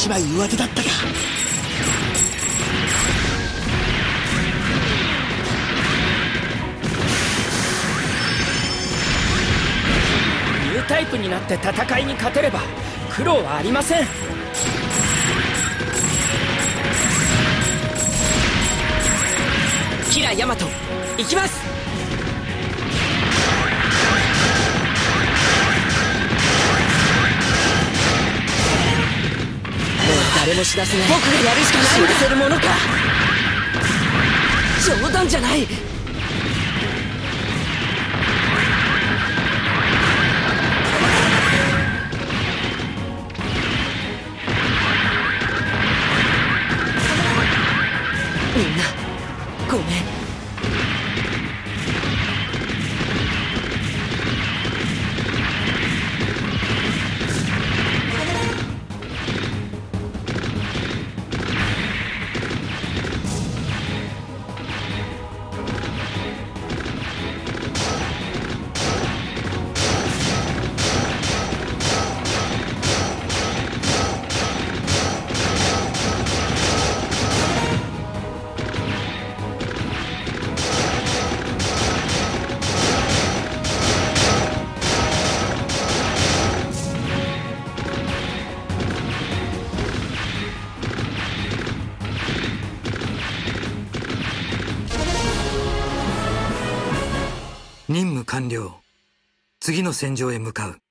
一枚上手だったか。 ニュータイプになって戦いに勝てれば苦労はありません。キラヤマト行きます。誰も知らせない。僕がやるしかないんだ。知らせるものか。冗談じゃない。みんなごめん。 任務完了。次の戦場へ向かう。